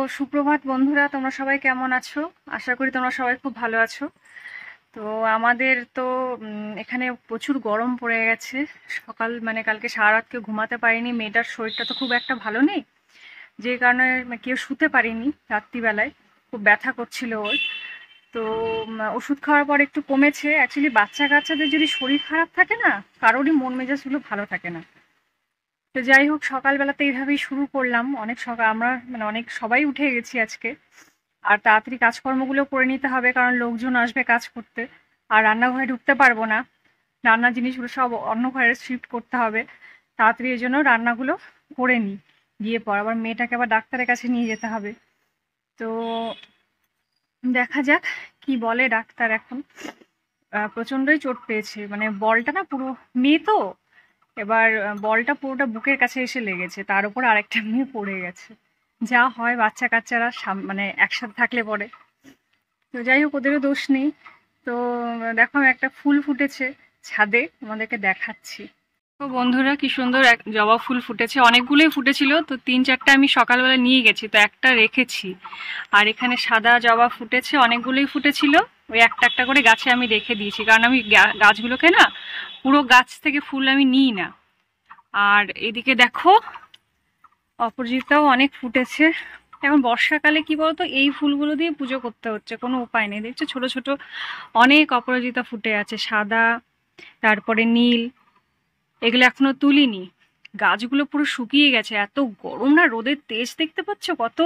সুপ্রভাত বন্ধুরা, তোমরা সবাই কেমন আছো? আশা করি তোমরা সবাই খুব ভালো আছো। তো আমাদের তো এখানে প্রচুর গরম পড়ে গেছে। সকাল কালকে সারা রাত কেউ ঘুমাতে পারিনি। মেয়েটার শরীরটা তো খুব একটা ভালো নেই, যে কারণে কেউ শুতে পারিনি রাত্রিবেলায়। খুব ব্যথা করছিল ওর। তো ওষুধ খাওয়ার পর একটু কমেছে। অ্যাকচুয়ালি বাচ্চা কাচ্চাদের যদি শরীর খারাপ থাকে না, কারোরই মন মেজাজগুলো ভালো থাকে না। তো যাই হোক, সকালবেলাতে এইভাবেই শুরু করলাম। অনেক সকাল আমরা অনেক সবাই উঠে গেছি আজকে। আর তাড়াতাড়ি কাজকর্মগুলো করে নিতে হবে, কারণ লোকজন আসবে কাজ করতে। আর রান্নাঘরে ঢুকতে পারবো না, রান্নার জিনিসগুলো সব অন্য ঘরে শিফট করতে হবে। তাড়াতাড়ি এই জন্য রান্নাগুলো করে নিই। গিয়ে পর আবার মেয়েটাকে আবার ডাক্তারের কাছে নিয়ে যেতে হবে। তো দেখা যাক কি বলে ডাক্তার এখন। প্রচণ্ডই চোট পেয়েছে, বলটা না পুরো, মেয়ে তো এবার বলটা পুরোটা বুকের কাছে এসে লেগেছে, তার উপর আরেকটা মেয়ে পড়ে গেছে। যা হয় বাচ্চা কাচ্চারা একসাথে থাকলে পরে। তো যাই হোক, ওদেরও দোষ নেই। তো দেখো একটা ফুল ফুটেছে ছাদে, আমাদেরকে দেখাচ্ছি। তো বন্ধুরা, কি সুন্দর এক জবা ফুল ফুটেছে। অনেকগুলোই ফুটেছিল, তো 3-4টা আমি সকালবেলা নিয়ে গেছি, তো একটা রেখেছি। আর এখানে সাদা জবা ফুটেছে, অনেকগুলোই ফুটেছিল। ওই একটা একটা করে গাছে আমি রেখে দিয়েছি, কারণ আমি গাছগুলোকে না পুরো গাছ থেকে ফুল আমি নিই না। আর এদিকে দেখো অপরাজিতাও অনেক ফুটেছে। এখন বর্ষাকালে কি বলতো, এই ফুলগুলো দিয়ে পুজো করতে হচ্ছে, কোনো উপায় নেই। দেখছো ছোট ছোট অনেক অপরাজিতা ফুটে আছে, সাদা, তারপরে নীল। এগুলো এখনো তুলিনি। গাছগুলো পুরো শুকিয়ে গেছে, এত গরম না, রোদের তেজ দেখতে পাচ্ছ কত।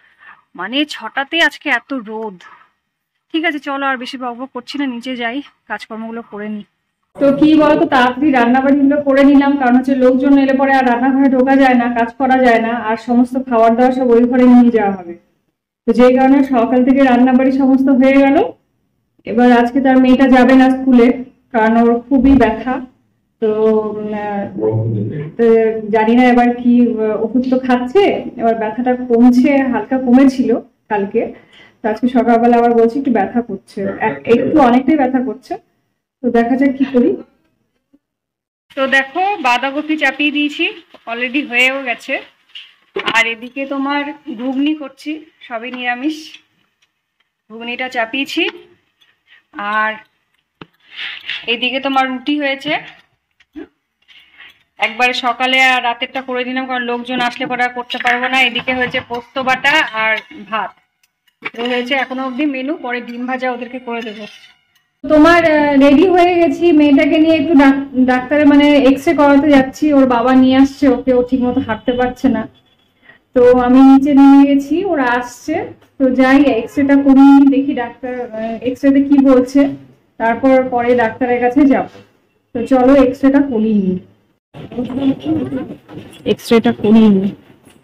6টাতে আজকে এত রোদ। ঠিক আছে, চলো আর বেশি বকবক করছি না, নিচে যাই, কাজকর্মগুলো করে নিই। তো কি বলতো, তাড়াতাড়ি রান্নাবাড়িগুলো করে নিলাম, কারণ হচ্ছে লোকজন এলে পরে আর রান্নাঘরে ঢোকা যায় না, কাজ করা যায় না, আর সমস্ত খাবার দাবার সব ওই ঘরে নিয়ে যাওয়া হবে। তো যেই কারণে সকাল থেকে রান্নাবাড়ি সমস্ত হয়ে গেল। এবার আজকে তার মেয়েটা যাবে না স্কুলে, কারণ ওর খুবই ব্যথা। তো জানি না এবার কি, ওষুধ তো খাচ্ছে, এবার ব্যথাটা কমছে, হালকা কমেছিল কালকে। তো আজকে সকালবেলা আবার বলছি একটু ব্যথা করছে, একটু অনেকটাই ব্যথা করছে। তো দেখা যাক কি করি। তো দেখো বাঁধাকপি চাপিয়ে দিয়েছি, অলরেডি হয়েও গেছে। আর এদিকে তোমার ঘুগনি করছি, সবই নিরামিষ। ঘুগনিটা চাপিয়েছি। আর এদিকে তোমার রুটি হয়েছে, একবারে সকালে আর রাতেরটা করে দিলাম, কারণ লোকজন আসলে পরে আর করতে পারবো না। এদিকে হয়েছে পোস্ত বাটা আর ভাত হয়েছে এখনো অবধি মেনু, পরে ডিম ভাজা ওদেরকে করে দেবো। তোমার রেডি হয়ে গেছি, মেয়েটাকে নিয়ে একটু ডাক্তারে এক্স-রে করাতে যাচ্ছি। ওর বাবা নিয়ে আসছে ওকে, ও ঠিক মতো হাঁটতে পারছে না। তো আমি নিচে নিয়ে গেছি, ওরা আসছে। তো যাই এক্স-রেটা করিয়ে দেখি ডাক্তার এক্স-রেতে কি বলছে, তারপর পরে ডাক্তারের কাছে যাব। তো চলো এক্স-রেটা করিয়ে নি। এক্স-রেটা করিয়ে নি।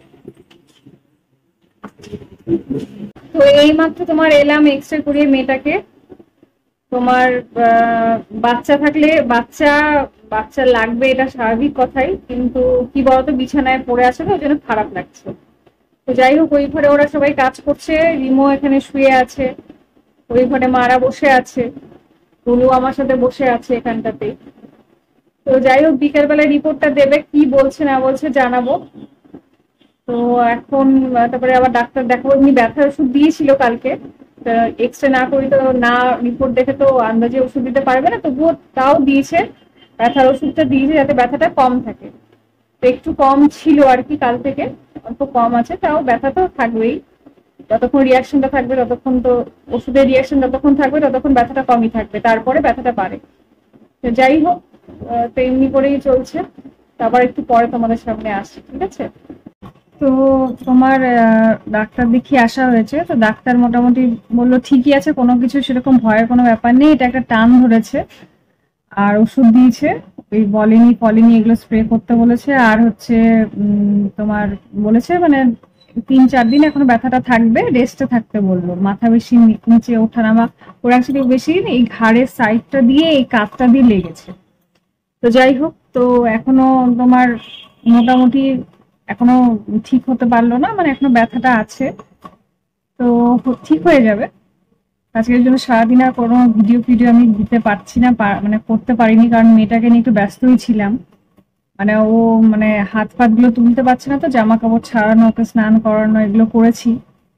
তো এইমাত্র তোমার এলাম এক্স-রে করিয়ে মেয়েটাকে। তোমার বাচ্চা থাকলে বাচ্চা লাগবে, এটা স্বাভাবিক কথাই, কিন্তু কি বলতো, বিছানায় পড়ে আছে তো, ওই জন্য খারাপ লাগছে। তো যাই হোক, ওই ঘরে ওরা সবাই কাজ করছে, রিমো এখানে শুয়ে আছে, ওই ঘরে মারা বসে আছে, টুলু আমার সাথে বসে আছে এখানটাতে। তো যাই হোক, বিকেলবেলা রিপোর্টটা দেবে, কি বলছে না বলছে জানাবো। তো এখন তারপরে আবার ডাক্তার দেখাবো। এমনি ব্যথার ওষুধ দিয়েছিল কালকে, এক্স-রে না করি তো না, রিপোর্ট দেখে তো আন্দাজে ওষুধ দিতে পারবে না, তবুও তাও দিয়েছে, ব্যথার ওষুধটা দিয়েছে যাতে ব্যথাটা কম থাকে। তো একটু কম ছিল আর কি, কাল থেকে অল্প কম আছে, তাও ব্যথা তো থাকবেই। যতক্ষণ রিয়াকশনটা থাকবে ততক্ষণ তো, ওষুধের রিয়াকশন যতক্ষণ থাকবে ততক্ষণ ব্যথাটা কমই থাকবে, তারপরে ব্যথাটা বাড়ে। তো যাই হোক, তো এমনি করেই চলছে। তারপর একটু পরে তোমাদের সামনে আসছি, ঠিক আছে? তো তোমার ডাক্তার দেখিয়ে আসা হয়েছে। তো ডাক্তার মোটামুটি বললো ঠিকই আছে, কোনো কিছু সেরকম ভয়ের কোনো ব্যাপার নেই, এটা একটা টান ধরেছে। আর ওষুধ দিয়েছে, ওই পলিনি এগুলো স্প্রে করতে বলেছে। আর হচ্ছে তোমার বলেছে 3-4 দিন এখনো ব্যথাটা থাকবে, রেস্টে থাকতে বললো। মাথা বেশি নিচে ওঠানামা, ওর অ্যাকচুয়ালি বেশি এই ঘাড়ের সাইডটা দিয়ে এই কাঁধটা দিয়ে লেগেছে। তো যাই হোক, তো এখনো তোমার মোটামুটি এখনো ঠিক হতে পারলো না, এখনো ব্যথাটা আছে। তো ঠিক হয়ে যাবে। আজকের জন্য সারাদিন আর কোনো ভিডিও আমি দিতে পারছি না, করতে পারিনি, কারণ মেয়েটাকে নিয়ে একটু ব্যস্তই ছিলাম। ও হাত ফাত গুলো তুলতে পারছে না, তো জামা কাপড় ছাড়ানো, ওকে স্নান করানো, এগুলো করেছি।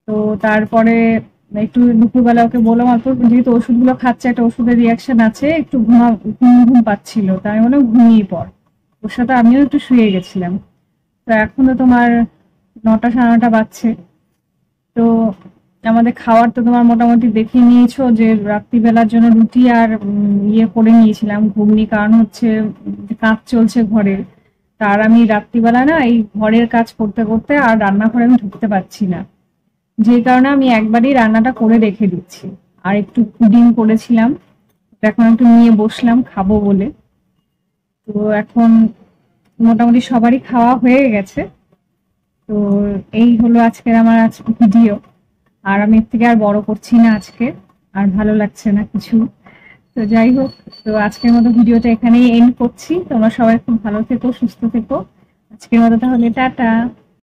তো তারপরে একটু দুপুরবেলা ওকে বললাম, অল্প যেহেতু ওষুধগুলো খাচ্ছে একটা ওষুধের রিয়াকশন আছে, একটু ঘুম ঘুম পাচ্ছিল, তাই আমি বললাম ঘুমিয়ে পড়। ওর সাথে আমিও একটু শুয়ে গেছিলাম। তো এখনো তোমার 9টা সাড়ে 9টা বাজছে। তো আমাদের খাওয়ার তো তোমার মোটামুটি দেখে নিয়েছো যে রাত্রিবেলার জন্য রুটি আর ইয়ে করে নিয়েছিলাম ঘুগনি, কারণ হচ্ছে কাজ চলছে ঘরে। তার আমি রাত্রিবেলা না এই ঘরের কাজ করতে করতে আর রান্নাঘরে আমি ঢুকতে পারছি না, যে কারণে আমি একবারই রান্নাটা করে রেখে দিচ্ছি। আর একটু পুডিং করেছিলাম, এখন একটু নিয়ে বসলাম খাবো বলে। তো এখন মোটামুটি সবারই খাওয়া হয়ে গেছে। তো এই হলো আজকের আমার ভিডিও। আর আমি এর থেকে আর বড় করছি না আজকে, আর ভালো লাগছে না কিছু। তো যাই হোক, তো আজকের মতো ভিডিওটা এখানেই এন্ড করছি। তোমরা সবাই খুব ভালো থেকো, সুস্থ থেকো। আজকের মতো তাহলে টাটা।